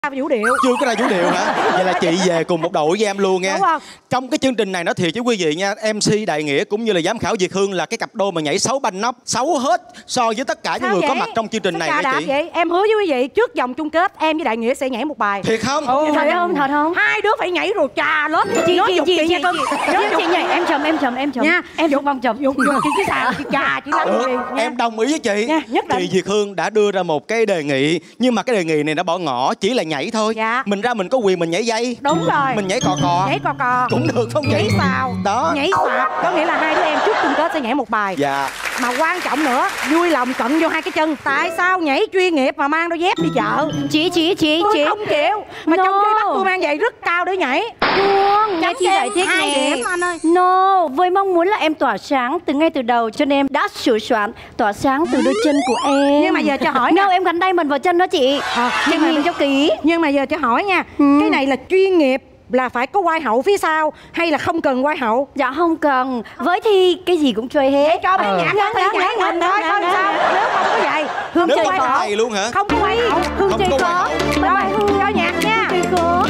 Vũ điệu. Chưa có ra vũ điệu hả? Vậy là chị về cùng một đội với em luôn nha. Đúng không? Trong cái chương trình này nói thiệt với quý vị nha, MC Đại Nghĩa cũng như là giám khảo Việt Hương là cái cặp đôi mà nhảy xấu banh nóc, xấu hết so với tất cả những người có mặt trong chương trình này nha chị. Vậy em hứa với quý vị trước vòng chung kết em với Đại Nghĩa sẽ nhảy một bài. Thiệt không? Thật không? Thật không? Hai đứa phải nhảy rồi trà lớp. Chị nha con. Chị nhảy em chầm nha. Em dùng vòng chầm. Dùng cái sàn chị trà chị lắc đi. Em đồng ý với chị nha, nhất định. Chị Việt Hương đã đưa ra một cái đề nghị, nhưng mà cái đề nghị này đã bỏ ngỏ, chỉ là nhảy thôi. Dạ. Mình ra mình có quyền mình nhảy dây. Đúng rồi. Mình nhảy cò cò. Nhảy cò cò cũng được không chị? Nhảy xào đó. Nhảy sạp. Có nghĩa là hai đứa em trước chung kết sẽ nhảy một bài. Dạ. Mà quan trọng nữa, vui lòng cận vô hai cái chân. Tại sao nhảy chuyên nghiệp mà mang đôi dép đi chợ? Chị Tôi không chịu. Mà trong khi bắt tôi mang giày rất cao để nhảy. Phương, nghe chị giải thích nè. No, với mong muốn là em tỏa sáng từ ngay từ đầu, cho nên em đã sửa soạn tỏa sáng từ đôi chân của em. Nhưng mà giờ cho hỏi no, em gắn diamond vào chân đó chị. Chị nhìn cho kỹ. Nhưng mà giờ cho hỏi nha, cái này là chuyên nghiệp, là phải có quai hậu phía sau hay là không cần quai hậu? Dạ không cần. Với thi cái gì cũng chơi hết. Để cho ban nhạc có thể nhảy mình thôi, coi sao. Nếu không có vậy, Hương Nếu chơi không có hậu thầy luôn hả? Không có quai hậu. Hương chơi khó. Rồi, cho nhạc nha. Chơi khó.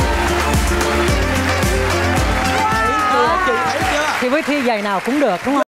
Thì với thi giày nào cũng được đúng không?